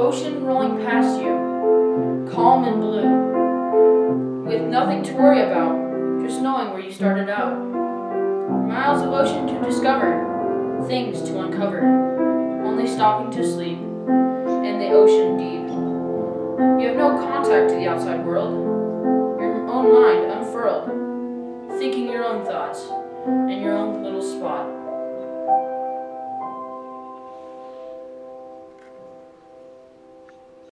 ocean rolling past you, calm and blue, with nothing to worry about, just knowing where you started out. Miles of ocean to discover, things to uncover, only stopping to sleep in the ocean deep. You have no contact to the outside world, your own mind unfurled, thinking your own thoughts in your own little spot.